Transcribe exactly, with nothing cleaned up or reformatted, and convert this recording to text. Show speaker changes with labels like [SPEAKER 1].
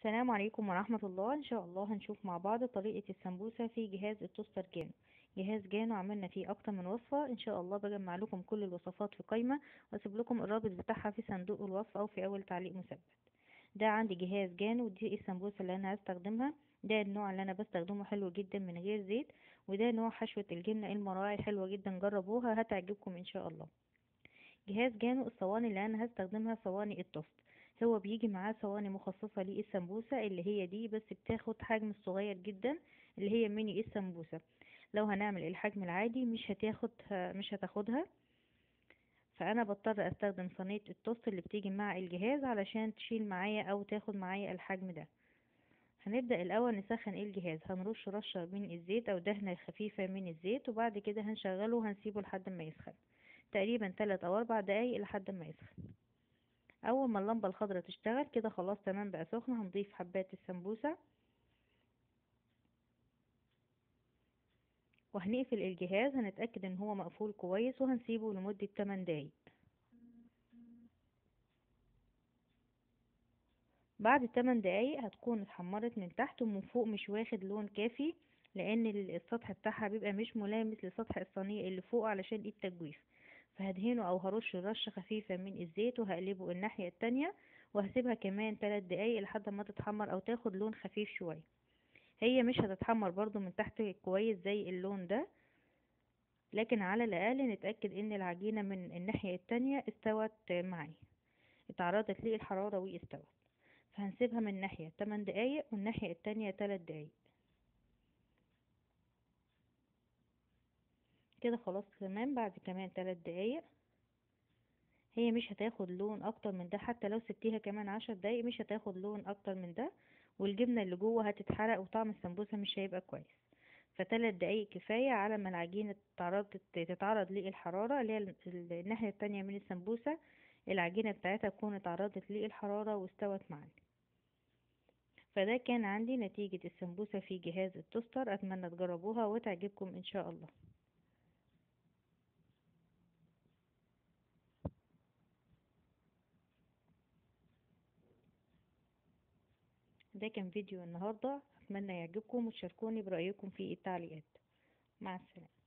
[SPEAKER 1] السلام عليكم ورحمة الله. ان شاء الله هنشوف مع بعض طريقة السمبوسة في جهاز التوستر جانو. جهاز جانو عملنا فيه اكتر من وصفة، ان شاء الله بجمع لكم كل الوصفات في قائمة واسيب لكم الرابط بتاعها في صندوق الوصف او في اول تعليق مثبت. ده عندي جهاز جانو، ودي السمبوسة اللي انا هستخدمها. ده النوع اللي انا بستخدمه، حلو جدا من غير زيت. وده نوع حشوة الجبنة المراعي، حلوة جدا، جربوها هتعجبكم ان شاء الله. جهاز جانو، الصواني اللي انا هستخدمها صواني التوست. هو بيجي معاه صواني مخصصة للسمبوسة اللي هي دي، بس بتاخد حجم صغير جدا، اللي هي ميني السمبوسة. لو هنعمل الحجم العادي مش هتاخد مش هتاخدها. فانا بضطر استخدم صينية التوست اللي بتيجي مع الجهاز علشان تشيل معايا او تاخد معايا الحجم ده. هنبدأ الاول نسخن الجهاز، هنرش رشة من الزيت او دهنة خفيفة من الزيت، وبعد كده هنشغله وهنسيبه لحد ما يسخن، تقريبا ثلاث او اربع دقايق لحد ما يسخن. اول ما اللمبه الخضراء تشتغل كده خلاص تمام بقى سخن، هنضيف حبات السمبوسه وهنقفل الجهاز، هنتاكد ان هو مقفول كويس وهنسيبه لمده ثماني دقايق. بعد ثماني دقايق هتكون اتحمرت من تحت ومن فوق مش واخد لون كافي، لان السطح بتاعها بيبقى مش ملامس لسطح الصينيه اللي فوق علشان التجويف. فهدهنه او هرش رشه خفيفه من الزيت وهقلبه الناحيه التانية، وهسيبها كمان ثلاث دقايق لحد ما تتحمر او تاخد لون خفيف شويه. هي مش هتتحمر برضو من تحت كويس زي اللون ده، لكن على الاقل نتأكد ان العجينة من الناحية التانية استوت معايا، اتعرضت للحرارة واستوت. فهنسيبها من ناحية ثماني دقايق والناحية التانية ثلاث دقايق. كده خلاص تمام. بعد كمان ثلاث دقايق هي مش هتاخد لون اكتر من ده، حتى لو سبتيها كمان عشر دقايق مش هتاخد لون اكتر من ده، والجبنة اللي جوه هتتحرق وطعم السمبوسة مش هيبقى كويس. فثلاث دقايق كفاية على ما العجينة تتعرض تتعرض للحرارة، اللي هي ال- ال- الناحية التانية من السمبوسة، العجينة بتاعتها تكون اتعرضت للحرارة واستوت معانا. فده كان عندي نتيجة السمبوسة في جهاز التوستر، أتمنى تجربوها وتعجبكم إن شاء الله. ده كان فيديو النهاردة، أتمنى يعجبكم وتشاركوني برأيكم في التعليقات. مع السلامة.